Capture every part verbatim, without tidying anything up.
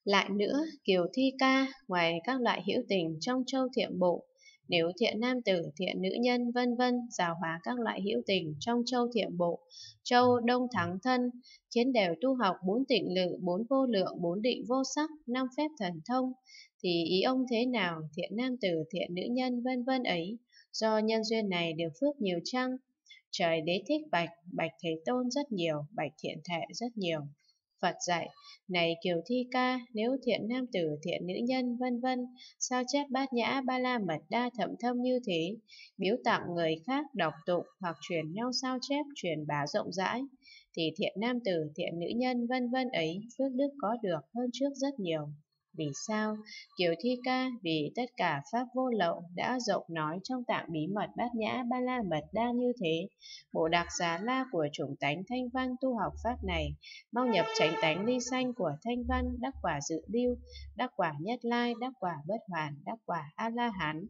Lại nữa, Kiều Thi Ca, ngoài các loại hữu tình trong châu Thiệm Bộ, nếu thiện nam tử, thiện nữ nhân, vân vân giáo hóa các loại hữu tình trong châu Thiệm Bộ, châu Đông Thắng Thân, khiến đều tu học bốn tịnh lự, bốn vô lượng, bốn định vô sắc, năm phép thần thông, thì ý ông thế nào, thiện nam tử, thiện nữ nhân, vân vân ấy, do nhân duyên này được phước nhiều chăng? Trời đế thích bạch, bạch thế tôn rất nhiều, bạch thiện thệ rất nhiều. Phật dạy, này Kiều Thi Ca, nếu thiện nam tử, thiện nữ nhân, vân vân, sao chép bát nhã ba la mật đa thậm thâm như thế, biếu tặng người khác đọc tụng hoặc truyền nhau sao chép truyền bá rộng rãi, thì thiện nam tử, thiện nữ nhân, vân vân ấy phước đức có được hơn trước rất nhiều. Vì sao? Kiều Thi Ca, vì tất cả pháp vô lậu đã rộng nói trong tạng bí mật bát nhã ba la mật đa như thế. Bộ đặc giá la của chủng tánh thanh văn tu học pháp này, mau nhập chánh tánh ly sanh của thanh văn, đắc quả dự lưu, đắc quả nhất lai, đắc quả bất hoàn, đắc quả a la hán.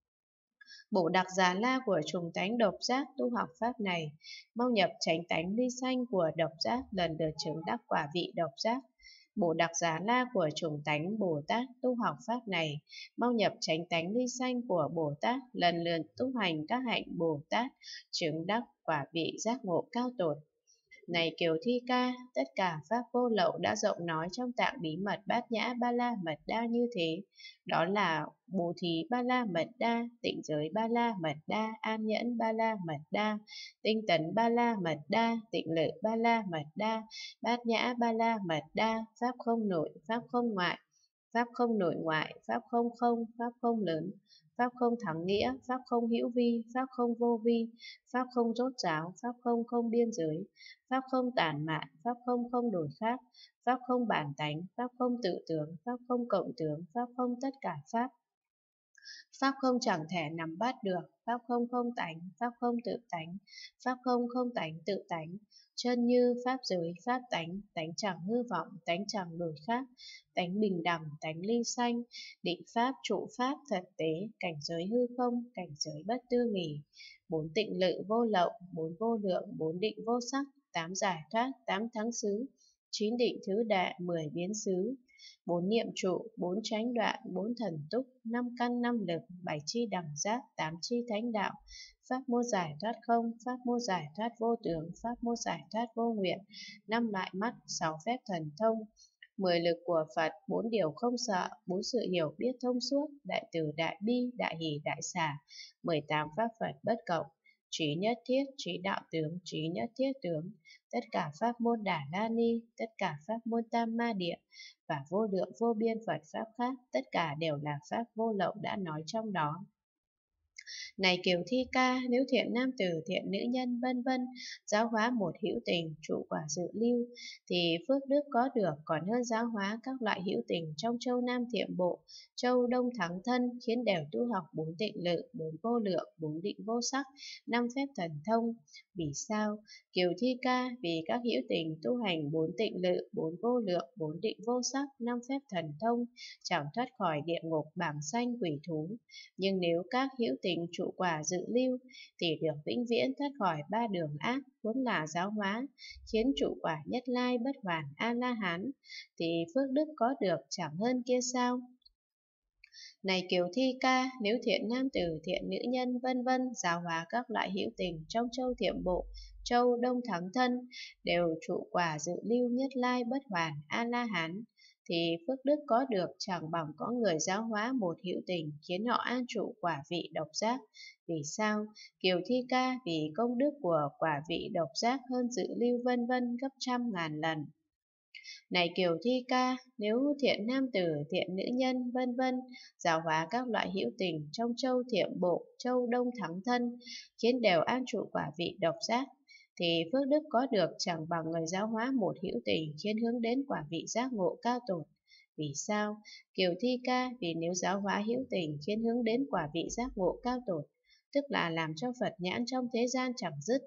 Bộ đặc giá la của trùng tánh độc giác tu học pháp này, mau nhập chánh tánh ly sanh của độc giác, lần lượt chứng đắc quả vị độc giác. Bộ đặc giá la của chủng tánh Bồ Tát tu học pháp này, mau nhập chánh tánh ly sanh của Bồ Tát, lần lượt tu hành các hạnh Bồ Tát, chứng đắc quả vị giác ngộ cao tột. Này Kiều Thi Ca, tất cả pháp vô lậu đã rộng nói trong tạng bí mật bát nhã ba la mật đa như thế, đó là bố thí ba la mật đa, tịnh giới ba la mật đa, an nhẫn ba la mật đa, tinh tấn ba la mật đa, tịnh lự ba la mật đa, bát nhã ba la mật đa, pháp không nội, pháp không ngoại, pháp không nội ngoại, pháp không không, pháp không lớn, pháp không thắng nghĩa, pháp không hữu vi, pháp không vô vi, pháp không rốt ráo, pháp không không biên giới, pháp không tản mạn, pháp không không đổi khác, pháp không bản tánh, pháp không tự tướng, pháp không cộng tướng, pháp không tất cả pháp. Pháp không chẳng thể nắm bắt được, pháp không không tánh, pháp không tự tánh, pháp không không tánh tự tánh, chân như pháp giới, pháp tánh, tánh chẳng hư vọng, tánh chẳng đổi khác, tánh bình đẳng, tánh ly sanh, định pháp, trụ pháp, thật tế, cảnh giới hư không, cảnh giới bất tư nghỉ, bốn tịnh lự vô lậu, bốn vô lượng, bốn định vô sắc, tám giải thoát, tám thắng xứ, chín định thứ đệ, mười biến xứ, bốn niệm trụ, bốn chánh đoạn, bốn thần túc, năm căn năm lực, bảy chi đẳng giác, tám chi thánh đạo, pháp môn giải thoát không, pháp môn giải thoát vô tướng, pháp môn giải thoát vô nguyện, năm loại mắt, sáu phép thần thông, mười lực của Phật, bốn điều không sợ, bốn sự hiểu biết thông suốt, đại từ đại bi, đại hỷ đại xả, mười tám pháp Phật bất cộng, trí nhất thiết, trí đạo tướng, trí nhất thiết tướng, tất cả pháp môn Đà La Ni, tất cả pháp môn Tam Ma Địa và vô lượng vô biên Phật pháp khác, tất cả đều là pháp vô lậu đã nói trong đó. Này Kiều Thi Ca, nếu thiện nam tử, thiện nữ nhân, vân vân giáo hóa một hữu tình, trụ quả dự lưu, thì phước đức có được còn hơn giáo hóa các loại hữu tình trong châu Nam Thiệm Bộ, châu Đông Thắng Thân, khiến đều tu học bốn tịnh lự, bốn vô lượng, bốn định vô sắc, năm phép thần thông. Vì sao? Kiều Thi Ca, vì các hữu tình tu hành bốn tịnh lự, bốn vô lượng, bốn định vô sắc, năm phép thần thông, chẳng thoát khỏi địa ngục, bảng sanh, quỷ thú. Nhưng nếu các hữu tình trụ quả dự lưu thì được vĩnh viễn thoát khỏi ba đường ác, vốn là giáo hóa, khiến trụ quả nhất lai bất hoàn a la hán, thì phước đức có được chẳng hơn kia sao? Này Kiều Thi Ca, nếu thiện nam tử, thiện nữ nhân, vân vân giáo hóa các loại hữu tình trong châu Thiệm Bộ, châu Đông Thắng Thân đều trụ quả dự lưu nhất lai bất hoàn a la hán, thì phước đức có được chẳng bằng có người giáo hóa một hữu tình khiến họ an trụ quả vị độc giác. Vì sao? Kiều Thi Ca, vì công đức của quả vị độc giác hơn dự lưu vân vân gấp trăm ngàn lần. Này Kiều Thi Ca, nếu thiện nam tử, thiện nữ nhân, vân vân giáo hóa các loại hữu tình trong châu Thiệm Bộ, châu Đông Thắng Thân, khiến đều an trụ quả vị độc giác, thì phước đức có được chẳng bằng người giáo hóa một hữu tình khiến hướng đến quả vị giác ngộ cao tột. Vì sao? Kiều Thi Ca, vì nếu giáo hóa hữu tình khiến hướng đến quả vị giác ngộ cao tột, tức là làm cho Phật nhãn trong thế gian chẳng dứt.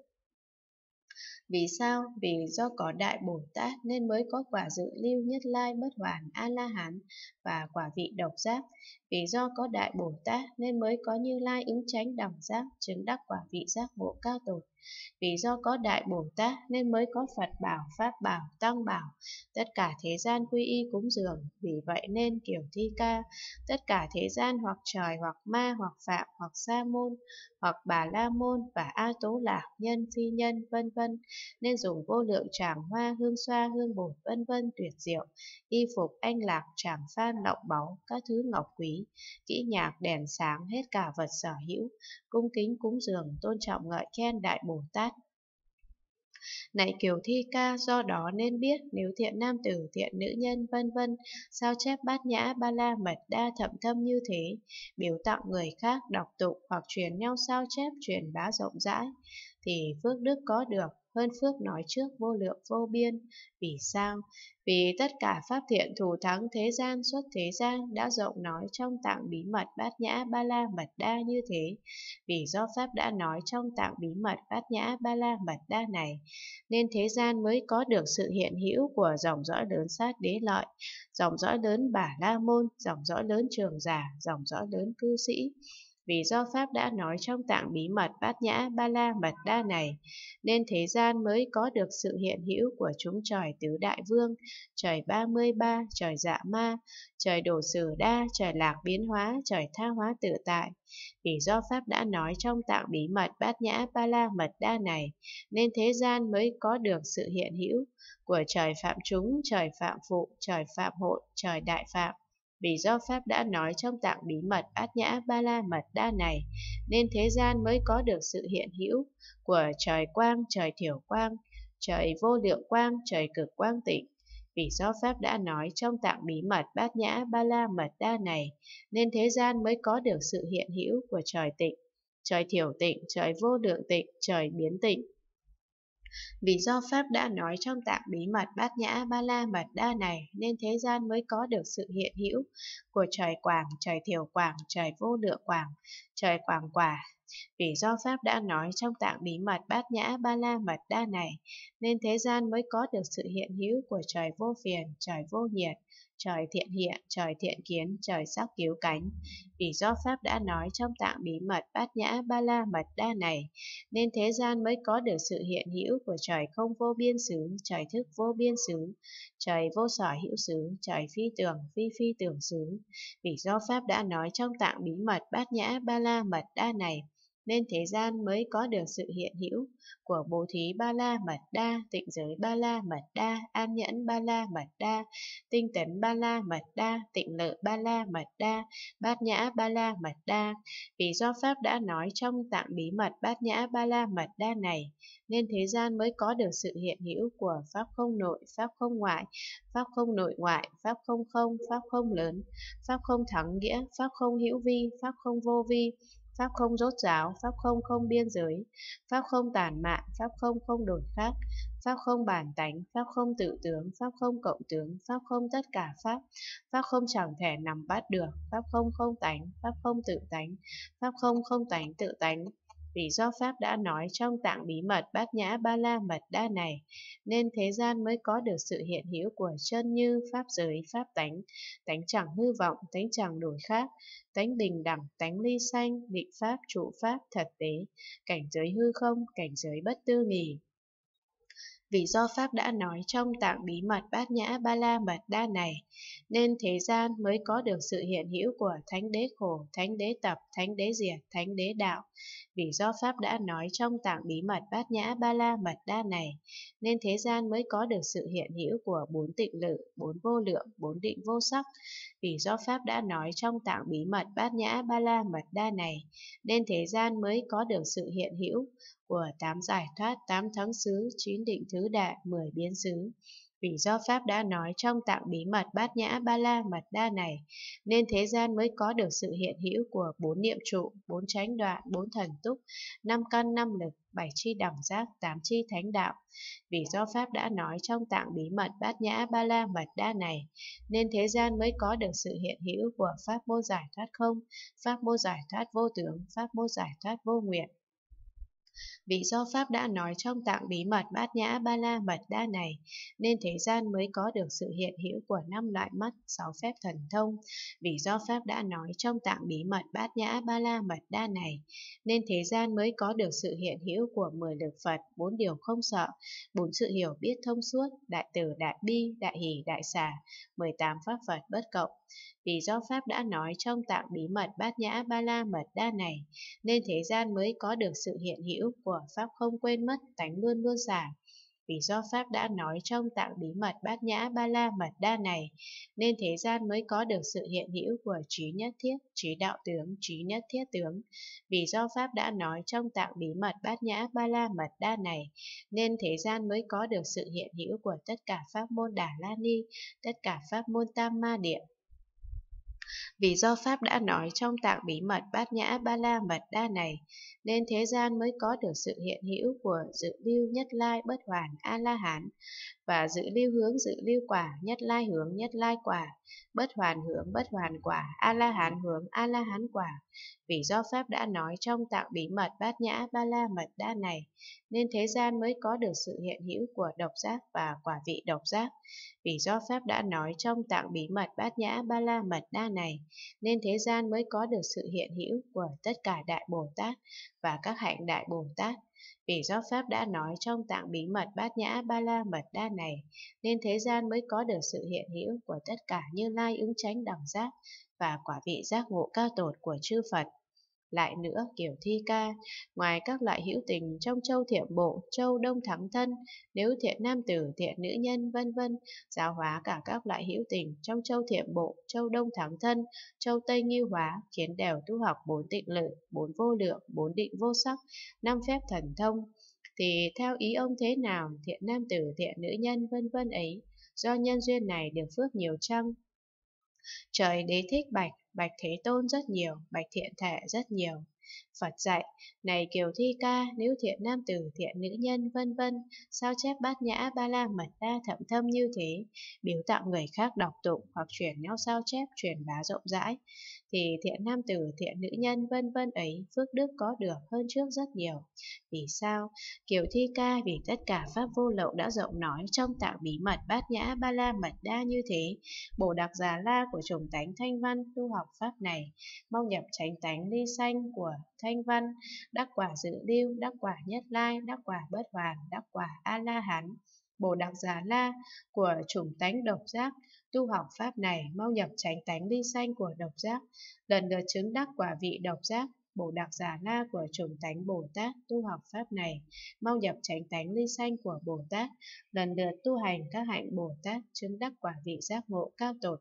Vì sao? Vì do có Đại Bồ Tát nên mới có quả dự lưu nhất lai bất hoàn A-la-hán và quả vị độc giác. Vì do có Đại Bồ Tát nên mới có Như Lai ứng chánh đẳng giác chứng đắc quả vị giác ngộ cao tột. Vì do có Đại Bồ Tát nên mới có Phật bảo, Pháp bảo, Tăng bảo, tất cả thế gian quy y cúng dường. Vì vậy nên kiểu thi ca, tất cả thế gian hoặc trời, hoặc ma, hoặc phạm, hoặc sa môn, hoặc bà la môn và a tố lạc, nhân, phi nhân, vân vân, nên dùng vô lượng tràng hoa, hương xoa, hương bột, vân vân tuyệt diệu, y phục, anh lạc, tràng phan, lọng báu, các thứ ngọc quý, kỹ nhạc, đèn sáng, hết cả vật sở hữu, cung kính cúng dường, tôn trọng ngợi khen Đại Bồ Tát. Này Kiều Thi Ca, do đó nên biết nếu thiện nam tử, thiện nữ nhân, vân vân sao chép bát nhã ba la mật đa thậm thâm như thế, biếu tặng người khác đọc tụng hoặc truyền nhau sao chép truyền bá rộng rãi, thì phước đức có được hơn phước nói trước vô lượng vô biên. Vì sao? Vì tất cả pháp thiện thù thắng thế gian xuất thế gian đã rộng nói trong tạng bí mật bát nhã ba la mật đa như thế. Vì do pháp đã nói trong tạng bí mật bát nhã ba la mật đa này, nên thế gian mới có được sự hiện hữu của dòng dõi lớn Sát Đế Lợi, dòng dõi lớn Bà La Môn, dòng dõi lớn Trường Giả, dòng dõi lớn Cư Sĩ. Vì do pháp đã nói trong tạng bí mật bát nhã ba la mật đa này, nên thế gian mới có được sự hiện hữu của chúng trời tứ đại vương, trời ba mươi ba, trời dạ ma, trời đổ sử đa, trời lạc biến hóa, trời tha hóa tự tại. Vì do pháp đã nói trong tạng bí mật bát nhã ba la mật đa này, nên thế gian mới có được sự hiện hữu của trời phạm chúng, trời phạm phụ, trời phạm hội, trời đại phạm. Vì do pháp đã nói trong tạng bí mật bát nhã ba la mật đa này, nên thế gian mới có được sự hiện hữu của trời quang, trời thiểu quang, trời vô lượng quang, trời cực quang tịnh. Vì do pháp đã nói trong tạng bí mật bát nhã ba la mật đa này, nên thế gian mới có được sự hiện hữu của trời tịnh, trời thiểu tịnh, trời vô lượng tịnh, trời biến tịnh. Vì do pháp đã nói trong tạng bí mật bát nhã ba la mật đa này, nên thế gian mới có được sự hiện hữu của trời quảng, trời thiểu quảng, trời vô lượng quảng, trời quảng quả. Vì do pháp đã nói trong tạng bí mật bát nhã ba la mật đa này, nên thế gian mới có được sự hiện hữu của trời vô phiền, trời vô nhiệt, trời thiện hiện, trời thiện kiến, trời sắc cứu cánh. Vì do pháp đã nói trong tạng bí mật bát nhã ba la mật đa này, nên thế gian mới có được sự hiện hữu của trời không vô biên xứ, trời thức vô biên xứ, trời vô sở hữu xứ, trời phi tưởng phi phi tưởng xứ. Vì do pháp đã nói trong tạng bí mật bát nhã ba la mật đa này, nên thế gian mới có được sự hiện hữu của bố thí ba la mật đa, tịnh giới ba la mật đa, an nhẫn ba la mật đa, tinh tấn ba la mật đa, tịnh lợi ba la mật đa, bát nhã ba la mật đa. Vì do pháp đã nói trong tạng bí mật bát nhã ba la mật đa này, nên thế gian mới có được sự hiện hữu của pháp không nội, pháp không ngoại, pháp không nội ngoại, pháp không không, pháp không lớn, pháp không thắng nghĩa, pháp không hữu vi, pháp không vô vi, pháp không rốt ráo, pháp không không biên giới, pháp không tản mạn, pháp không không đổi khác, pháp không bản tánh, pháp không tự tướng, pháp không cộng tướng, pháp không tất cả pháp, pháp không chẳng thể nắm bắt được, pháp không không tánh, pháp không tự tánh, pháp không không tánh tự tánh. Vì do pháp đã nói trong tạng bí mật bát nhã ba la mật đa này, nên thế gian mới có được sự hiện hữu của chân như, pháp giới, pháp tánh, tánh chẳng hư vọng, tánh chẳng đổi khác, tánh bình đẳng, tánh ly sanh, định pháp, trụ pháp, thật tế, cảnh giới hư không, cảnh giới bất tư nghì. Vì do pháp đã nói trong tạng bí mật bát nhã ba la mật đa này, nên thế gian mới có được sự hiện hữu của thánh đế khổ, thánh đế tập, thánh đế diệt, thánh đế đạo. Vì do pháp đã nói trong tạng bí mật bát nhã ba la mật đa này, nên thế gian mới có được sự hiện hữu của bốn tịnh lự, bốn vô lượng, bốn định vô sắc. Vì do pháp đã nói trong tạng bí mật bát nhã ba la mật đa này, nên thế gian mới có được sự hiện hữu của tám giải thoát, tám thắng xứ, chín định thứ đại, mười biến xứ. Vì do pháp đã nói trong tạng bí mật bát nhã ba la mật đa này, nên thế gian mới có được sự hiện hữu của bốn niệm trụ, bốn chánh đoạn, bốn thần túc, năm căn năm lực, bảy chi đẳng giác, tám chi thánh đạo. Vì do pháp đã nói trong tạng bí mật bát nhã ba la mật đa này, nên thế gian mới có được sự hiện hữu của pháp môn giải thoát không, pháp môn giải thoát vô tướng, pháp môn giải thoát vô nguyện. Vì do Pháp đã nói trong tạng bí mật Bát Nhã Ba La Mật Đa này, nên thế gian mới có được sự hiện hữu của năm loại mắt, sáu phép thần thông. Vì do Pháp đã nói trong tạng bí mật Bát Nhã Ba La Mật Đa này, nên thế gian mới có được sự hiện hữu của mười lực Phật, bốn điều không sợ, bốn sự hiểu biết thông suốt, đại từ, đại bi, đại hỷ, đại xả, mười tám pháp Phật bất cộng. Vì do Pháp đã nói trong tạng bí mật Bát Nhã Ba La Mật Đa này, nên thế gian mới có được sự hiện hữu của Pháp không quên mất, tánh luôn luôn xả. Vì do Pháp đã nói trong tạng bí mật Bát Nhã Ba La Mật Đa này, nên thế gian mới có được sự hiện hữu của trí nhất thiết, trí đạo tướng, trí nhất thiết tướng. Vì do Pháp đã nói trong tạng bí mật Bát Nhã Ba La Mật Đa này, nên thế gian mới có được sự hiện hữu của tất cả pháp môn Đà La Ni, tất cả pháp môn Tam Ma Địa. Vì do Pháp đã nói trong tạng bí mật Bát Nhã Ba La Mật Đa này, nên thế gian mới có được sự hiện hữu của dự lưu nhất lai bất hoàn A-la-hán, và dự lưu hướng dự lưu quả, nhất lai hướng nhất lai quả, bất hoàn hướng bất hoàn quả, A-la-hán hướng A-la-hán quả. Vì do Pháp đã nói trong tạng bí mật Bát Nhã Ba La Mật Đa này, nên thế gian mới có được sự hiện hữu của độc giác và quả vị độc giác. Vì do Pháp đã nói trong tạng bí mật Bát Nhã Ba La Mật Đa này, nên thế gian mới có được sự hiện hữu của tất cả Đại Bồ Tát và các hạnh Đại Bồ Tát. Vì do Pháp đã nói trong tạng bí mật Bát Nhã Ba La Mật Đa này, nên thế gian mới có được sự hiện hữu của tất cả Như Lai ứng chánh đẳng giác và quả vị giác ngộ cao tột của chư Phật. Lại nữa, kiểu thi ca, ngoài các loại hữu tình trong châu Thiểm Bộ, châu Đông Thắng Thân, nếu thiện nam tử, thiện nữ nhân, vân vân, giáo hóa cả các loại hữu tình trong châu Thiểm Bộ, châu Đông Thắng Thân, châu Tây Nghiêu Hóa, khiến đều tu học bốn tịnh lự, bốn vô lượng, bốn định vô sắc, năm phép thần thông, thì theo ý ông thế nào, thiện nam tử, thiện nữ nhân, vân vân ấy, do nhân duyên này được phước nhiều chăng? Trời đế thích bạch, bạch Thế Tôn rất nhiều, bạch thiện thể rất nhiều. Phật dạy, này Kiều Thi Ca, nếu thiện nam tử, thiện nữ nhân, vân vân, sao chép Bát Nhã Ba La Mật Đa thậm thâm như thế, biếu tặng người khác đọc tụng hoặc chuyển nhau sao chép, truyền bá rộng rãi, thì thiện nam tử, thiện nữ nhân, vân vân ấy, phước đức có được hơn trước rất nhiều. Vì sao? Kiều Thi Ca, vì tất cả pháp vô lậu đã rộng nói trong tạng bí mật Bát Nhã Ba La Mật Đa như thế, Bồ Đặc Già La của chủng tánh Thanh Văn tu học pháp này, mau nhập chánh tánh ly sanh của Thanh Văn, đắc quả dự lưu, đắc quả nhất lai, đắc quả bất hoàn, đắc quả A-la-hán. Bồ Đặc Già La của chủng tánh độc giác tu học pháp này, mau nhập chánh tánh ly sanh của độc giác, lần lượt chứng đắc quả vị độc giác. Bồ Đặc Già La của chủng tánh Bồ Tát tu học pháp này, mau nhập chánh tánh ly sanh của Bồ Tát, lần lượt tu hành các hạnh Bồ Tát, chứng đắc quả vị giác ngộ cao tột.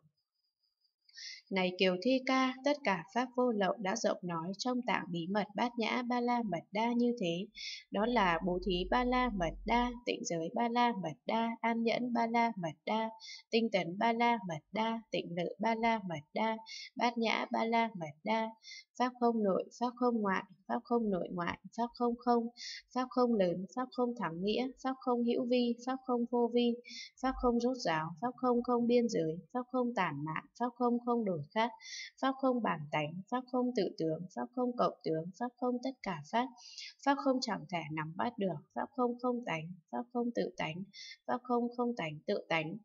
Này Kiều Thi Ca, tất cả pháp vô lậu đã rộng nói trong tạng bí mật Bát Nhã Ba La Mật Đa như thế, đó là bố thí Ba La Mật Đa, tịnh giới Ba La Mật Đa, an nhẫn Ba La Mật Đa, tinh tấn Ba La Mật Đa, tịnh lự Ba La Mật Đa, Bát Nhã Ba La Mật Đa, pháp không nội, pháp không ngoại, pháp không nội ngoại, pháp không không, pháp không lớn, pháp không thắng nghĩa, pháp không hữu vi, pháp không vô vi, pháp không rốt ráo, pháp không không biên giới, pháp không tản mạn, pháp không không đổi khác, pháp không bản tánh, pháp không tự tướng, pháp không cộng tướng, pháp không tất cả pháp, pháp không chẳng thể nắm bắt được, pháp không không tánh, pháp không tự tánh, pháp không không tánh tự tánh.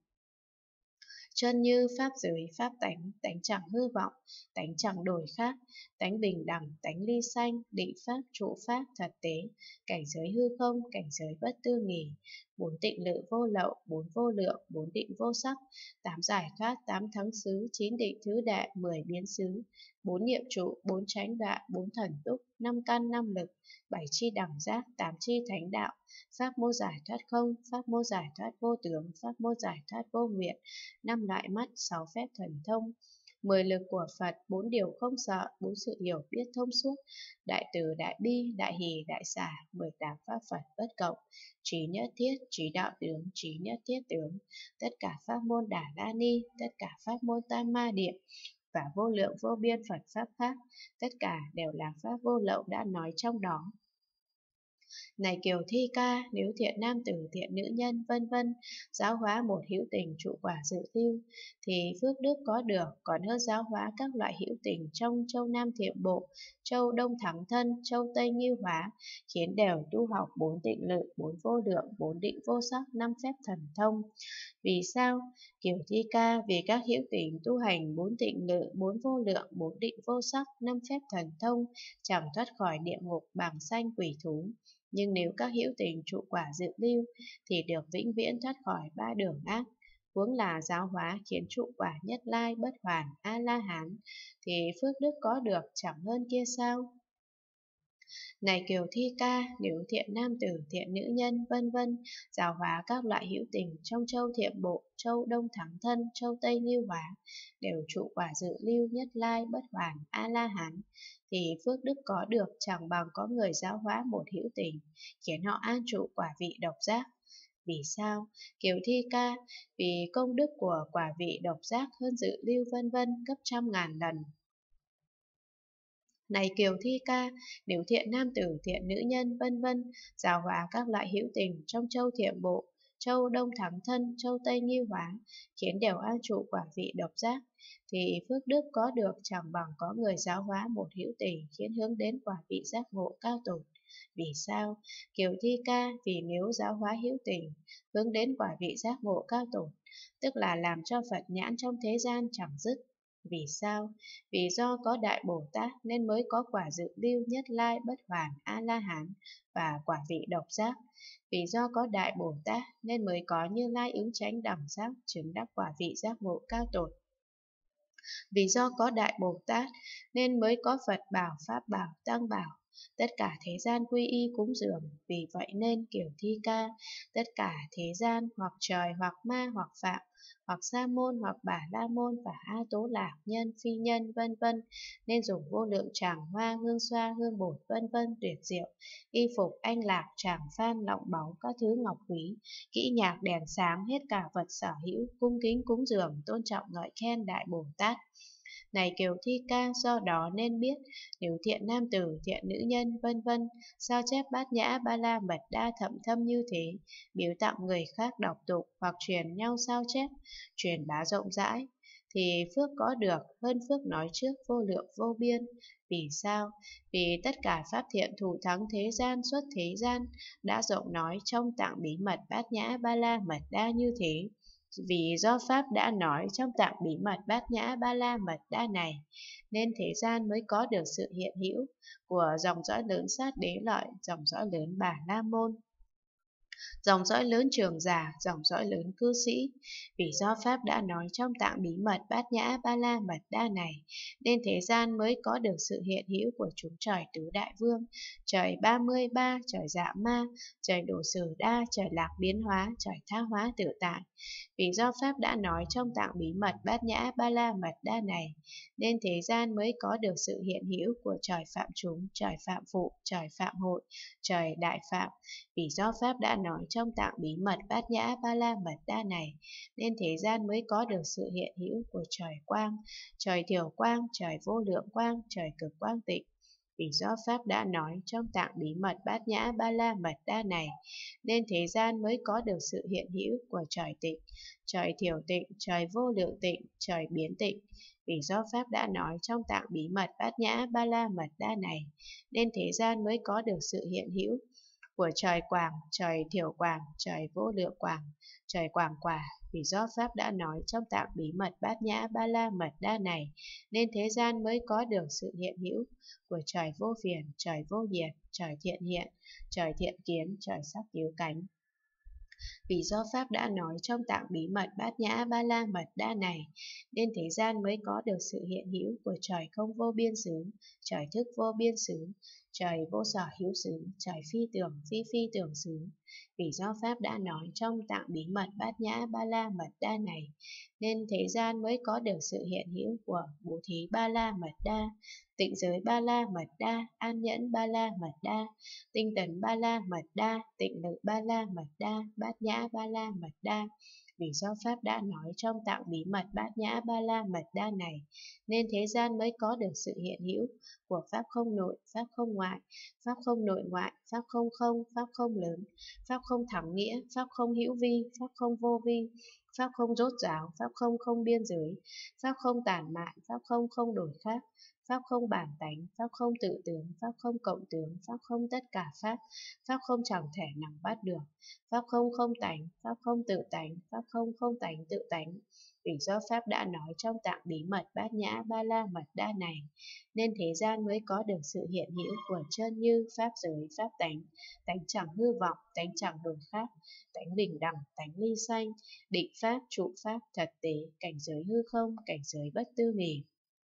Chân như pháp giới, pháp tánh, tánh chẳng hư vọng, tánh chẳng đổi khác, tánh bình đẳng, tánh ly sanh, định pháp, trụ pháp, thật tế, cảnh giới hư không, cảnh giới bất tư nghì, bốn tịnh lự vô lậu, bốn vô lượng, bốn định vô sắc, tám giải thoát, tám thắng xứ, chín định thứ đệ, mười biến xứ, bốn niệm trụ, bốn chánh đoạn, bốn thần túc, năm căn năm lực, bảy chi đẳng giác, tám chi thánh đạo, pháp môn giải thoát không, pháp môn giải thoát vô tướng, pháp môn giải thoát vô nguyện, năm loại mắt, sáu phép thần thông, mười lực của Phật, bốn điều không sợ, bốn sự hiểu biết thông suốt, đại từ, đại bi, đại hỷ, đại xả, mười tám pháp Phật bất cộng, trí nhất thiết, trí đạo tướng, trí nhất thiết tướng, tất cả pháp môn Đà La Ni, tất cả pháp môn Tam Ma Địa và vô lượng vô biên Phật pháp khác, tất cả đều là pháp vô lậu đã nói trong đó. Này Kiều Thi Ca, nếu thiện nam tử, thiện nữ nhân, vân vân giáo hóa một hữu tình trụ quả dự lưu, thì phước đức có được còn hơn giáo hóa các loại hữu tình trong châu Nam Thiểm Bộ, châu Đông Thắng Thân, châu Tây Nghiêu Hóa, khiến đều tu học bốn tịnh lự, bốn vô lượng, bốn định vô sắc, năm phép thần thông. Vì sao? Kiều Thi Ca, vì các hữu tình tu hành bốn tịnh lự, bốn vô lượng, bốn định vô sắc, năm phép thần thông, chẳng thoát khỏi địa ngục, bảng sanh, quỷ thú. Nhưng nếu các hữu tình trụ quả dự lưu thì được vĩnh viễn thoát khỏi ba đường ác. Huống là giáo hóa khiến trụ quả nhất lai bất hoàn a la hán, thì phước đức có được chẳng hơn kia sao? Này Kiều Thi Ca, nếu thiện nam tử, thiện nữ nhân, vân vân giáo hóa các loại hữu tình trong châu Thiểm Bộ, châu Đông Thắng Thân, châu Tây Nghiêu Hóa, đều trụ quả dự lưu nhất lai bất hoàn a la hán, thì phước đức có được chẳng bằng có người giáo hóa một hữu tình, khiến họ an trụ quả vị độc giác. Vì sao? Kiều Thi Ca, vì công đức của quả vị độc giác hơn dự lưu vân vân gấp trăm ngàn lần. Này Kiều Thi Ca, nếu thiện nam tử, thiện nữ nhân, vân vân giáo hóa các loại hữu tình trong châu Thiểm Bộ, châu Đông Thắng Thân, châu Tây Nghiêu Hóa, khiến đều an trụ quả vị độc giác, thì phước đức có được chẳng bằng có người giáo hóa một hữu tình, khiến hướng đến quả vị giác ngộ cao tột. Vì sao? Kiều Thi Ca, vì nếu giáo hóa hữu tình hướng đến quả vị giác ngộ cao tột, tức là làm cho Phật nhãn trong thế gian chẳng dứt. Vì sao? Vì do có Đại Bồ Tát nên mới có quả dự lưu nhất lai bất hoàn A-la-hán và quả vị độc giác. Vì do có Đại Bồ Tát nên mới có Như Lai ứng chánh đẳng giác chứng đắc quả vị giác ngộ cao tột. Vì do có Đại Bồ Tát nên mới có Phật bảo, Pháp bảo, Tăng bảo, tất cả thế gian quy y cúng dường. Vì vậy nên Kiều Thi Ca, tất cả thế gian hoặc trời hoặc ma hoặc phạm hoặc sa môn hoặc bà la môn và a tố lạc nhân phi nhân vân vân nên dùng vô lượng tràng hoa hương xoa hương bột vân vân tuyệt diệu, y phục anh lạc tràng phan lọng báu các thứ ngọc quý, kỹ nhạc đèn sáng hết cả vật sở hữu, cung kính cúng dường tôn trọng ngợi khen Đại Bồ Tát. Này Kiều Thi Ca, do đó nên biết, nếu thiện nam tử, thiện nữ nhân, vân vân sao chép bát nhã ba la mật đa thậm thâm như thế, biếu tặng người khác đọc tụng hoặc truyền nhau sao chép, truyền bá rộng rãi, thì phước có được hơn phước nói trước vô lượng vô biên. Vì sao? Vì tất cả pháp thiện thủ thắng thế gian xuất thế gian đã rộng nói trong tạng bí mật bát nhã ba la mật đa như thế. Vì do Pháp đã nói trong tạng bí mật bát nhã ba la mật đa này, nên thế gian mới có được sự hiện hữu của dòng dõi lớn Sát Đế Lợi, dòng dõi lớn Bà La Môn, dòng dõi lớn Trường Giả, dòng dõi lớn Cư Sĩ. Vì do Pháp đã nói trong tạng bí mật bát nhã ba la mật đa này, nên thế gian mới có được sự hiện hữu của chúng trời tứ đại vương, trời ba mươi ba, trời dạ ma, trời độ sử đa, trời lạc biến hóa, trời tha hóa tự tại. Vì do Pháp đã nói trong tạng bí mật bát nhã ba la mật đa này, nên thế gian mới có được sự hiện hữu của trời phạm chúng, trời phạm phụ, trời phạm hội, trời đại phạm. Vì do Pháp đã nói trong tạng bí mật bát nhã ba la mật đa này, nên thế gian mới có được sự hiện hữu của trời quang, trời thiểu quang, trời vô lượng quang, trời cực quang tịnh. Vì do Pháp đã nói trong tạng bí mật bát nhã ba la mật đa này, nên thế gian mới có được sự hiện hữu của trời tịnh, trời thiểu tịnh, trời vô lượng tịnh, trời biến tịnh. Vì do Pháp đã nói trong tạng bí mật bát nhã ba la mật đa này, nên thế gian mới có được sự hiện hữu của trời quảng, trời thiểu quảng, trời vô lượng quảng, trời quảng quả. Vì do Pháp đã nói trong tạng bí mật bát nhã ba la mật đa này, nên thế gian mới có được sự hiện hữu của trời vô phiền, trời vô nhiệt, trời thiện hiện, trời thiện kiến, trời sắc cứu cánh. Vì do Pháp đã nói trong tạng bí mật bát nhã ba la mật đa này, nên thế gian mới có được sự hiện hữu của trời không vô biên xứ, trời thức vô biên xứ, trời vô sở hữu xứ, trời phi tưởng phi phi tưởng xứ. Vì do Pháp đã nói trong tạng bí mật bát nhã ba la mật đa này, nên thế gian mới có được sự hiện hữu của bố thí ba la mật đa, tịnh giới ba la mật đa, an nhẫn ba la mật đa, tinh tấn ba la mật đa, tịnh lự ba la mật đa, bát nhã ba la mật đa. Vì do Pháp đã nói trong tạng bí mật Bát Nhã Ba La Mật Đa này, nên thế gian mới có được sự hiện hữu của Pháp không nội, Pháp không ngoại, Pháp không nội ngoại, Pháp không không, Pháp không lớn, Pháp không thắng nghĩa, Pháp không hữu vi, Pháp không vô vi, Pháp không rốt ráo, Pháp không không biên giới, Pháp không tản mạn, Pháp không không đổi khác, Pháp không bản tánh, Pháp không tự tướng, Pháp không cộng tướng, Pháp không tất cả Pháp, Pháp không chẳng thể nắm bắt được, Pháp không không tánh, Pháp không tự tánh, Pháp không không tánh tự tánh. Vì do Pháp đã nói trong tạng bí mật Bát Nhã Ba La Mật Đa này, nên thế gian mới có được sự hiện hữu của chân như, Pháp giới, Pháp tánh, tánh chẳng hư vọng, tánh chẳng đổi khác, tánh bình đẳng, tánh ly sanh, định Pháp, trụ Pháp, thật tế, cảnh giới hư không, cảnh giới bất tư nghì.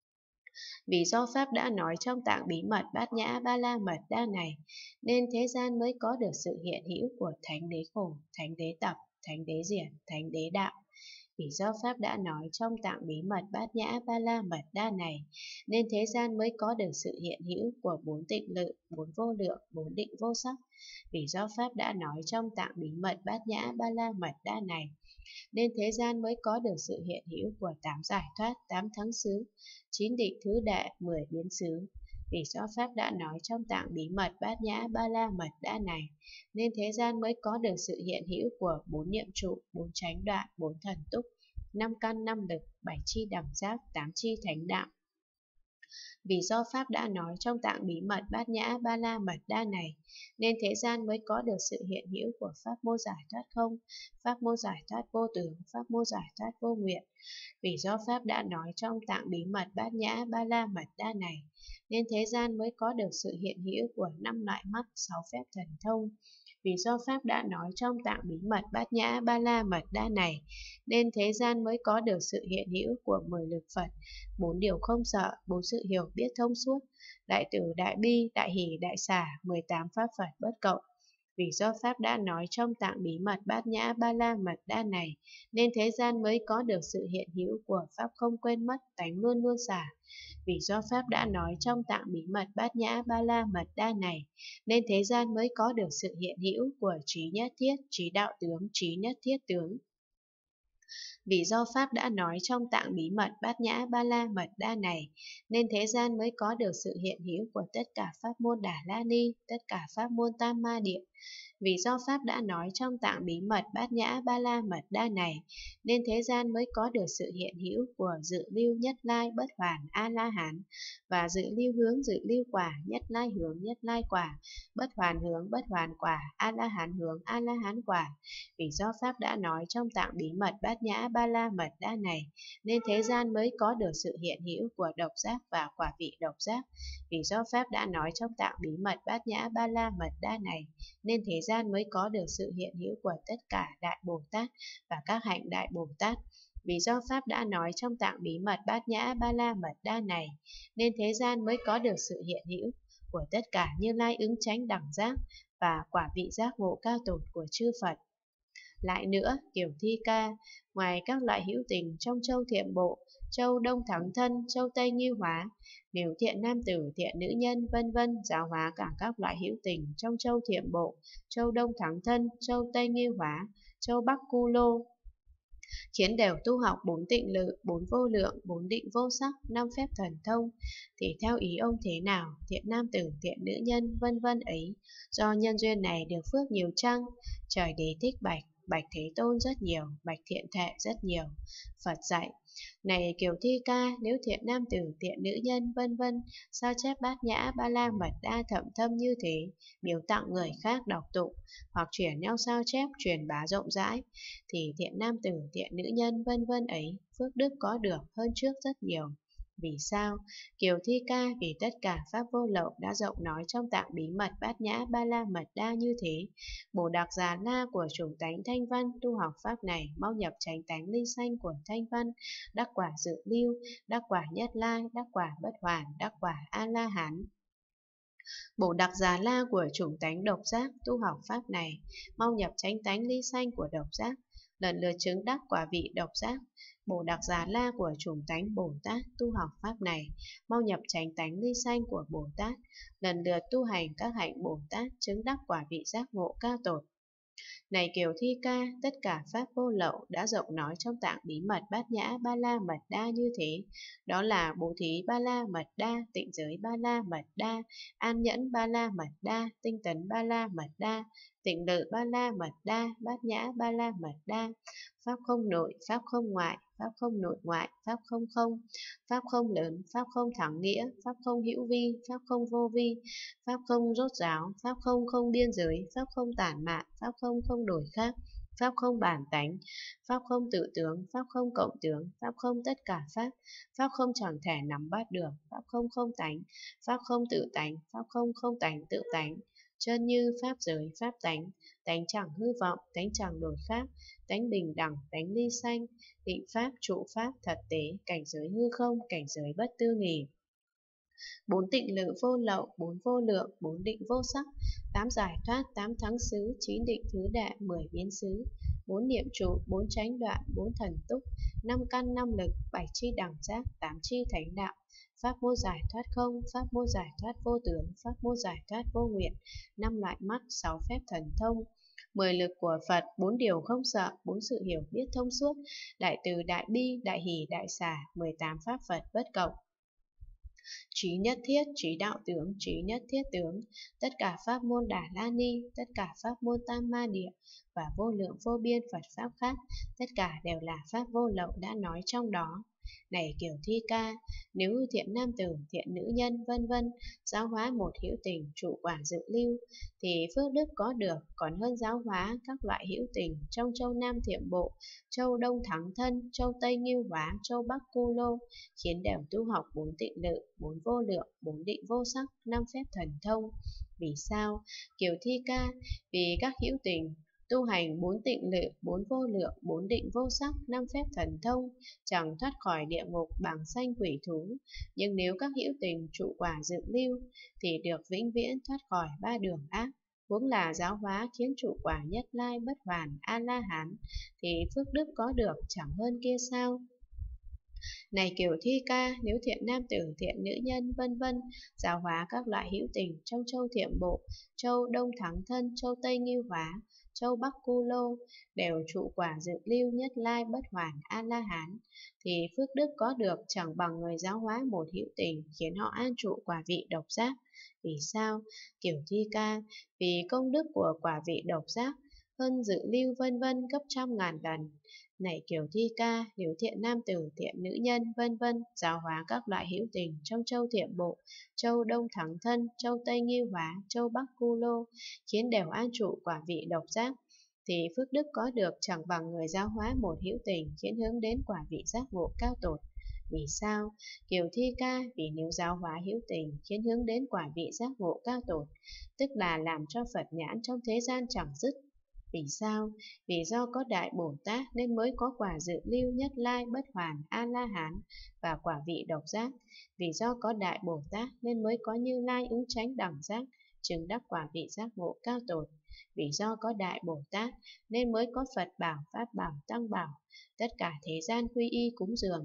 Vì do Pháp đã nói trong tạng bí mật Bát Nhã Ba La Mật Đa này, nên thế gian mới có được sự hiện hữu của Thánh Đế Khổ, Thánh Đế Tập, Thánh Đế Diển, Thánh Đế Đạo. Vì do Pháp đã nói trong tạng bí mật Bát Nhã Ba La Mật Đa này, nên thế gian mới có được sự hiện hữu của bốn tịnh lự, bốn vô lượng, bốn định vô sắc. Vì do Pháp đã nói trong tạng bí mật Bát Nhã Ba La Mật Đa này, nên thế gian mới có được sự hiện hữu của tám giải thoát, tám thắng xứ, chín định thứ đệ, mười biến xứ. Vì do Pháp đã nói trong tạng bí mật Bát Nhã Ba La Mật Đa này, nên thế gian mới có được sự hiện hữu của bốn niệm trụ, bốn chánh đoạn, bốn thần túc, năm căn năm lực, bảy chi đẳng giác, tám chi thánh đạo. Vì do Pháp đã nói trong tạng bí mật Bát Nhã Ba La Mật Đa này, nên thế gian mới có được sự hiện hữu của Pháp môn giải thoát không, Pháp môn giải thoát vô tướng, Pháp môn giải thoát vô nguyện. Vì do Pháp đã nói trong tạng bí mật Bát Nhã Ba La Mật Đa này, nên thế gian mới có được sự hiện hữu của năm loại mắt, sáu phép thần thông. Vì do Pháp đã nói trong tạng bí mật Bát Nhã Ba La Mật Đa này, nên thế gian mới có được sự hiện hữu của mười lực Phật, bốn điều không sợ, bốn sự hiểu biết thông suốt, đại từ, đại bi, đại hỷ, đại xả, mười tám pháp Phật bất cộng. Vì do Pháp đã nói trong tạng bí mật Bát Nhã Ba La Mật Đa này, nên thế gian mới có được sự hiện hữu của Pháp không quên mất, tánh luôn luôn xả. Vì do Pháp đã nói trong tạng bí mật Bát Nhã Ba La Mật Đa này, nên thế gian mới có được sự hiện hữu của trí nhất thiết, trí đạo tướng, trí nhất thiết tướng. Vì do Pháp đã nói trong tạng bí mật Bát Nhã Ba La Mật Đa này, nên thế gian mới có được sự hiện hữu của tất cả pháp môn Đà La Ni, tất cả pháp môn Tam Ma Địa. Vì do Pháp đã nói trong tạng bí mật Bát Nhã Ba La Mật Đa này, nên thế gian mới có được sự hiện hữu của dự lưu nhất lai bất hoàn A-la-hán và dự lưu hướng dự lưu quả, nhất lai hướng nhất lai quả, bất hoàn hướng bất hoàn quả, A-la-hán hướng A-la-hán quả. Vì do Pháp đã nói trong tạng bí mật Bát Nhã Ba La Mật Đa này, nên thế gian mới có được sự hiện hữu của độc giác và quả vị độc giác. Vì do Pháp đã nói trong tạng bí mật Bát Nhã Ba La Mật Đa này, nên thế gian mới có được sự hiện hữu của tất cả Đại Bồ Tát và các hạnh Đại Bồ Tát. Vì do Pháp đã nói trong tạng bí mật Bát Nhã Ba La Mật Đa này, nên thế gian mới có được sự hiện hữu của tất cả Như Lai ứng chánh đẳng giác và quả vị giác ngộ cao tột của chư Phật. Lại nữa, Kiều Thi Ca, ngoài các loại hữu tình trong châu Thiệm Bộ, châu Đông Thắng Thân, châu Tây Như Hóa, nếu thiện nam tử, thiện nữ nhân, vân vân giáo hóa cả các loại hữu tình trong châu Thiệm Bộ, châu Đông Thắng Thân, châu Tây Như Hóa, châu Bắc Cu Lô, khiến đều tu học bốn tịnh lự, bốn vô lượng, bốn định vô sắc, năm phép thần thông, thì theo ý ông thế nào, thiện nam tử, thiện nữ nhân, vân vân ấy, do nhân duyên này được phước nhiều chăng? Trời Đế thích bạch, bạch Thế Tôn rất nhiều, bạch Thiện Thệ rất nhiều. Phật dạy: Này Kiều Thi Ca, nếu thiện nam tử, thiện nữ nhân, vân vân sao chép Bát Nhã Ba La Mật Đa thậm thâm như thế, biếu tặng người khác đọc tụng, hoặc chuyển nhau sao chép, truyền bá rộng rãi, thì thiện nam tử, thiện nữ nhân, vân vân ấy, phước đức có được hơn trước rất nhiều. Vì sao? Kiều Thi Ca, vì tất cả pháp vô lậu đã rộng nói trong tạng bí mật Bát Nhã Ba La Mật Đa như thế. Bồ Đạc Già La của chủng tánh Thanh Văn tu học pháp này mau nhập chánh tánh ly sanh của Thanh Văn, đắc quả dự lưu, đắc quả nhất lai, đắc quả bất hoàn, đắc quả A La Hán. Bồ Đạc Già La của chủng tánh độc giác tu học pháp này mau nhập chánh tánh ly sanh của độc giác, lần lượt chứng đắc quả vị độc giác. Bồ Đạc Già La của chủng tánh Bồ Tát tu học pháp này mau nhập chánh tánh ly sanh của Bồ Tát, lần lượt tu hành các hạnh Bồ Tát chứng đắc quả vị giác ngộ cao tột. Này Kiều Thi Ca, tất cả pháp vô lậu đã rộng nói trong tạng bí mật Bát Nhã Ba La Mật Đa như thế. Đó là bố thí Ba La Mật Đa, tịnh giới Ba La Mật Đa, an nhẫn Ba La Mật Đa, tinh tấn Ba La Mật Đa, tịnh lự Ba La Mật Đa, Bát Nhã Ba La Mật Đa, pháp không nội, pháp không ngoại, pháp không nội ngoại, pháp không không, pháp không lớn, pháp không thắng nghĩa, pháp không hữu vi, pháp không vô vi, pháp không rốt ráo, pháp không không biên giới, pháp không tản mạn, pháp không không đổi khác, pháp không bản tánh, pháp không tự tướng, pháp không cộng tướng, pháp không tất cả pháp, pháp không chẳng thể nắm bắt được, pháp không không tánh, pháp không tự tánh, pháp không không tánh tự tánh, chân như pháp giới, pháp tánh, tánh chẳng hư vọng, tánh chẳng đổi khác, tánh bình đẳng, tánh ly sanh, định pháp, trụ pháp, thật tế, cảnh giới hư không, cảnh giới bất tư nghì. Bốn tịnh lự vô lậu, bốn vô lượng, bốn định vô sắc, tám giải thoát, tám thắng xứ, chín định thứ đệ, mười biến xứ, bốn niệm trụ, bốn chánh đoạn, bốn thần túc, năm căn năm lực, bảy chi đẳng giác, tám chi thánh đạo, pháp môn giải thoát không, pháp môn giải thoát vô tướng, pháp môn giải thoát vô nguyện, năm loại mắt, sáu phép thần thông, mười lực của Phật, bốn điều không sợ, bốn sự hiểu biết thông suốt, đại từ đại bi, đại hỷ, đại xả, mười tám pháp Phật bất cộng. Trí nhất thiết, trí đạo tướng, trí nhất thiết tướng, tất cả pháp môn Đà La Ni, tất cả pháp môn Tam Ma Địa và vô lượng vô biên Phật pháp khác, tất cả đều là pháp vô lậu đã nói trong đó. Này Kiều Thi Ca, nếu thiện nam tử, thiện nữ nhân, vân vân giáo hóa một hữu tình trụ quả dự lưu, thì phước đức có được còn hơn giáo hóa các loại hữu tình trong châu Nam Thiệm Bộ, châu Đông Thắng Thân, châu Tây Nghiêu Hóa, châu Bắc Cô Lô, khiến đều tu học bốn tịnh lự, bốn vô lượng, bốn định vô sắc, năm phép thần thông. Vì sao? Kiều Thi Ca, vì các hữu tình tu hành bốn tịnh lự, bốn vô lượng, bốn định vô sắc, năm phép thần thông, chẳng thoát khỏi địa ngục bằng sanh quỷ thú. Nhưng nếu các hữu tình trụ quả dự lưu, thì được vĩnh viễn thoát khỏi ba đường ác. Huống là giáo hóa khiến trụ quả nhất lai bất hoàn A-la-hán, thì phước đức có được chẳng hơn kia sao? Này Kiều Thi Ca, nếu thiện nam tử, thiện nữ nhân, vân vân giáo hóa các loại hữu tình trong châu Thiệm Bộ, châu Đông Thắng Thân, châu Tây Nghiêu Hóa, châu Bắc Cu Lô đều trụ quả dự lưu nhất lai bất hoàn A-la-hán, thì phước đức có được chẳng bằng người giáo hóa một hữu tình khiến họ an trụ quả vị độc giác. Vì sao? Kiều Thi Ca, vì công đức của quả vị độc giác hơn dự lưu vân vân gấp trăm ngàn lần. Này Kiều Thi Ca, nếu thiện nam tử, thiện nữ nhân, vân vân giáo hóa các loại hữu tình trong châu Thiệm Bộ, châu Đông Thắng Thân, châu Tây Nghiêu Hóa, châu Bắc Cu Lô, khiến đều an trụ quả vị độc giác, thì phước đức có được chẳng bằng người giáo hóa một hữu tình khiến hướng đến quả vị giác ngộ cao tột. Vì sao? Kiều Thi Ca, vì nếu giáo hóa hữu tình khiến hướng đến quả vị giác ngộ cao tột, tức là làm cho Phật nhãn trong thế gian chẳng dứt. Vì sao? Vì do có Đại Bồ Tát nên mới có quả dự lưu nhất lai bất hoàn A-la-hán và quả vị độc giác. Vì do có Đại Bồ Tát nên mới có Như Lai ứng chánh đẳng giác, chứng đắc quả vị giác ngộ cao tột. Vì do có Đại Bồ Tát nên mới có Phật bảo, Pháp bảo, Tăng bảo, tất cả thế gian quy y cúng dường.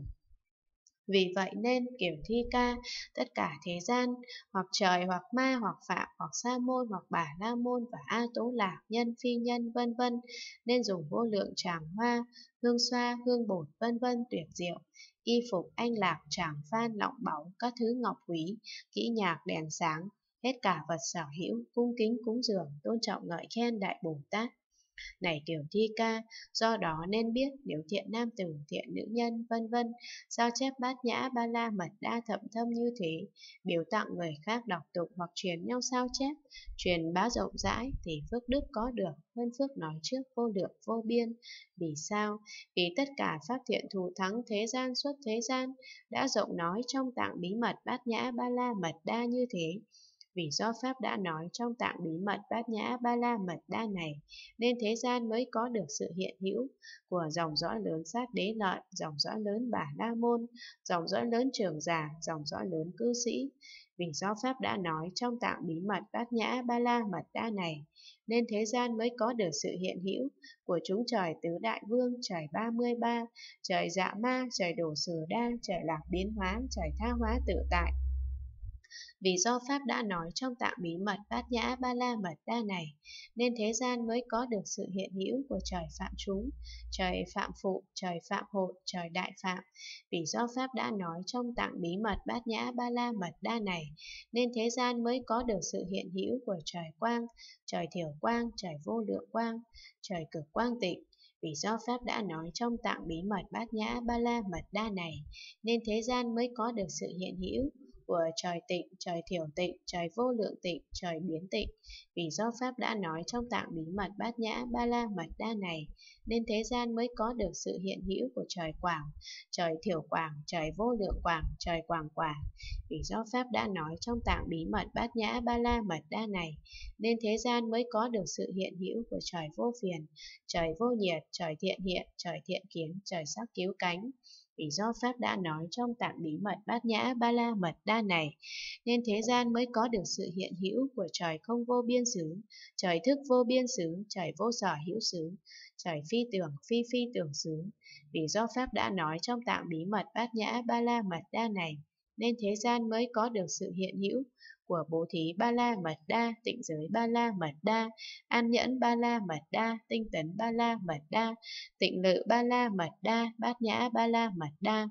Vì vậy nên Kiều Thi Ca, tất cả thế gian, hoặc trời, hoặc ma, hoặc phạm, hoặc sa môn, hoặc bà la môn và a tố lạc, nhân, phi nhân, vân vân nên dùng vô lượng tràng hoa, hương xoa, hương bột, vân vân tuyệt diệu, y phục, anh lạc, tràng phan, lọng báu, các thứ ngọc quý, kỹ nhạc, đèn sáng, hết cả vật sở hữu, cung kính cúng dường, tôn trọng ngợi khen Đại Bồ Tát. Này Kiều Thi Ca, do đó nên biết nếu thiện nam tử, thiện nữ nhân, vân vân sao chép Bát Nhã Ba La Mật Đa thậm thâm như thế, biếu tặng người khác đọc tụng hoặc truyền nhau sao chép, truyền bá rộng rãi, thì phước đức có được hơn phước nói trước vô lượng vô biên. Vì sao? Vì tất cả pháp thiện thù thắng thế gian xuất thế gian đã rộng nói trong tạng bí mật Bát Nhã Ba La Mật Đa như thế. Vì do Pháp đã nói trong tạng bí mật Bát Nhã Ba La Mật Đa này, nên thế gian mới có được sự hiện hữu của dòng dõi lớn Sát Đế Lợi, dòng dõi lớn Bà La Môn, dòng dõi lớn Trưởng Giả, dòng dõi lớn Cư Sĩ. Vì do Pháp đã nói trong tạng bí mật Bát Nhã Ba La Mật Đa này, nên thế gian mới có được sự hiện hữu của chúng trời Tứ Đại Vương, trời ba mươi ba, trời Dạ Ma, trời Đổ Sử Đa, trời Lạc Biến Hóa, trời Tha Hóa Tự Tại, Vì do Pháp đã nói trong tạng bí mật Bát Nhã Ba La Mật Đa này, nên thế gian mới có được sự hiện hữu của trời Phạm chúng, trời Phạm phụ, trời Phạm hội, trời Đại Phạm. Vì do Pháp đã nói trong tạng bí mật Bát Nhã Ba La Mật Đa này, nên thế gian mới có được sự hiện hữu của trời Quang, trời Thiểu Quang, trời Vô Lượng Quang, trời Cực Quang Tịnh. Vì do Pháp đã nói trong tạng bí mật Bát Nhã Ba La Mật Đa này, nên thế gian mới có được sự hiện hữu của trời tịnh, trời thiểu tịnh, trời vô lượng tịnh, trời biến tịnh. Vì do Pháp đã nói trong tạng bí mật Bát Nhã Ba La Mật Đa này, nên thế gian mới có được sự hiện hữu của trời Quảng, trời thiểu Quảng, trời vô lượng Quảng, trời Quảng Quả. Vì do Pháp đã nói trong tạng bí mật Bát Nhã Ba La Mật Đa này, nên thế gian mới có được sự hiện hữu của trời vô phiền, trời vô nhiệt, trời thiện hiện, trời thiện kiến, trời sắc cứu cánh. Vì do Pháp đã nói trong tạng bí mật Bát Nhã Ba La Mật Đa này, nên thế gian mới có được sự hiện hữu của trời không vô biên xứ, trời thức vô biên xứ, trời vô sở hữu xứ, trời phi tưởng phi phi tưởng xứ. Vì do Pháp đã nói trong tạng bí mật Bát Nhã Ba La Mật Đa này, nên thế gian mới có được sự hiện hữu của bố thí Ba La Mật Đa, tịnh giới Ba La Mật Đa, an nhẫn Ba La Mật Đa, tinh tấn Ba La Mật Đa, tịnh lự Ba La Mật Đa, bát nhã Ba La Mật Đa.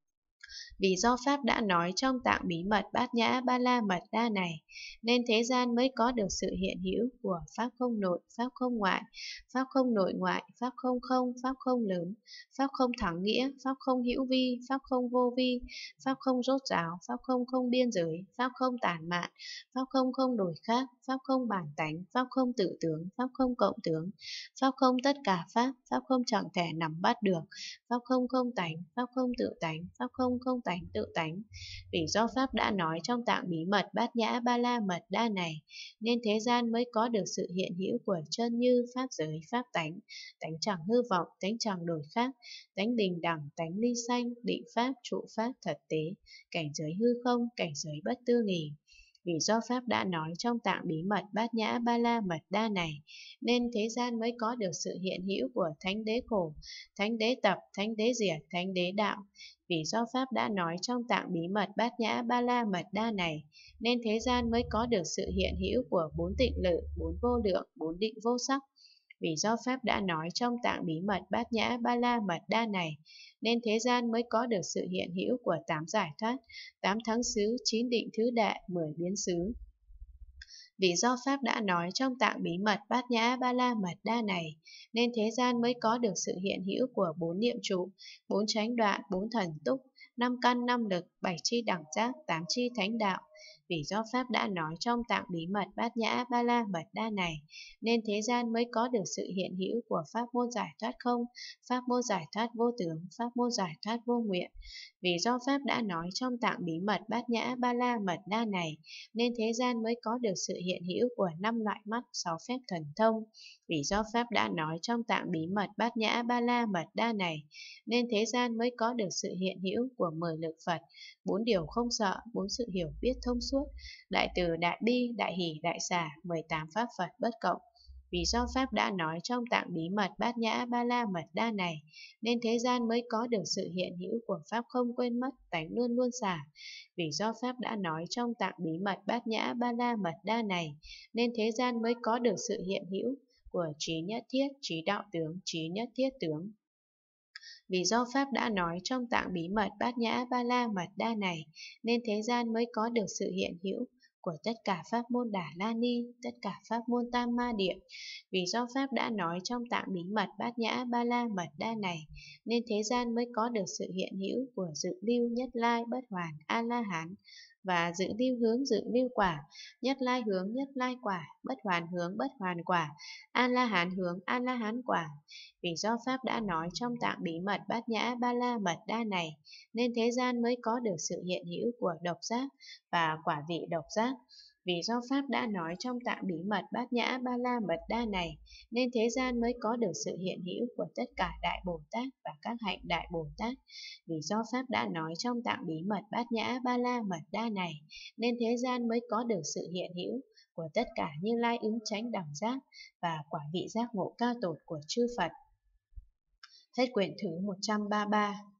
Vì do Pháp đã nói trong tạng bí mật Bát Nhã Ba La Mật Đa này, nên thế gian mới có được sự hiện hữu của Pháp không nội, Pháp không ngoại, Pháp không nội ngoại, Pháp không không, Pháp không lớn, Pháp không thắng nghĩa, Pháp không hữu vi, Pháp không vô vi, Pháp không rốt ráo, Pháp không không biên giới, Pháp không tản mạn, Pháp không không đổi khác, Pháp không bản tánh, Pháp không tự tướng, Pháp không cộng tướng, Pháp không tất cả Pháp, Pháp không chẳng thể nắm bắt được, Pháp không không tánh, Pháp không tự tánh, Pháp không không tánh tự tánh. Vì do Pháp đã nói trong tạng bí mật Bát Nhã Ba La Mật Đa này, nên thế gian mới có được sự hiện hữu của chân như Pháp giới, Pháp tánh, tánh chẳng hư vọng, tánh chẳng đổi khác, tánh bình đẳng, tánh ly sanh, định Pháp, trụ Pháp thật tế, cảnh giới hư không, cảnh giới bất tư nghì. Vì do Pháp đã nói trong tạng bí mật Bát Nhã Ba La Mật Đa này, nên thế gian mới có được sự hiện hữu của Thánh Đế Khổ, Thánh Đế Tập, Thánh Đế Diệt, Thánh Đế Đạo. Vì do Pháp đã nói trong tạng bí mật Bát Nhã Ba La Mật Đa này, nên thế gian mới có được sự hiện hữu của bốn tịnh lự, bốn vô lượng, bốn định vô sắc. Vì do Pháp đã nói trong tạng bí mật Bát Nhã Ba La Mật Đa này, nên thế gian mới có được sự hiện hữu của tám giải thoát, tám thắng xứ, chín định thứ đệ, mười biến xứ. Vì do Pháp đã nói trong tạng bí mật Bát Nhã Ba La Mật Đa này, nên thế gian mới có được sự hiện hữu của bốn niệm trụ, bốn chánh đoạn, bốn thần túc, năm căn năm lực, bảy chi đẳng giác, tám chi thánh đạo. Vì do Pháp đã nói trong tạng bí mật Bát Nhã Ba La Mật Đa này, nên thế gian mới có được sự hiện hữu của pháp môn giải thoát không, pháp môn giải thoát vô tướng, pháp môn giải thoát vô nguyện. Vì do Pháp đã nói trong tạng bí mật Bát Nhã Ba La Mật Đa này, nên thế gian mới có được sự hiện hữu của năm loại mắt, sáu phép thần thông. Vì do Pháp đã nói trong tạng bí mật Bát Nhã Ba La Mật Đa này, nên thế gian mới có được sự hiện hữu của mười lực Phật, bốn điều không sợ, bốn sự hiểu biết thông suốt, đại từ, đại bi, đại hỷ, đại xả, mười tám pháp Phật bất cộng. Vì do Pháp đã nói trong tạng bí mật Bát Nhã Ba La Mật Đa này, nên thế gian mới có được sự hiện hữu của Pháp không quên mất, tánh luôn luôn xả. Vì do Pháp đã nói trong tạng bí mật Bát Nhã Ba La Mật Đa này, nên thế gian mới có được sự hiện hữu của trí nhất thiết, trí đạo tướng, trí nhất thiết tướng. Vì do Pháp đã nói trong tạng bí mật Bát Nhã Ba La Mật Đa này, nên thế gian mới có được sự hiện hữu của tất cả pháp môn Đà La Ni, tất cả pháp môn Tam Ma Địa. Vì do Pháp đã nói trong tạng bí mật Bát Nhã Ba La Mật Đa này, nên thế gian mới có được sự hiện hữu của dự lưu, nhất lai, bất hoàn, A La Hán, và dự lưu hướng dự lưu quả, nhất lai hướng nhất lai quả, bất hoàn hướng bất hoàn quả, A La Hán hướng A La Hán quả. Vì do Pháp đã nói trong tạng bí mật Bát Nhã Ba La Mật Đa này, nên thế gian mới có được sự hiện hữu của độc giác và quả vị độc giác. Vì do Pháp đã nói trong tạng bí mật Bát Nhã Ba La Mật Đa này, nên thế gian mới có được sự hiện hữu của tất cả Đại Bồ Tát và các hạnh Đại Bồ Tát. Vì do Pháp đã nói trong tạng bí mật Bát Nhã Ba La Mật Đa này, nên thế gian mới có được sự hiện hữu của tất cả Như Lai ứng chánh đẳng giác và quả vị giác ngộ cao tột của chư Phật. Hết quyển thứ một trăm ba mươi ba.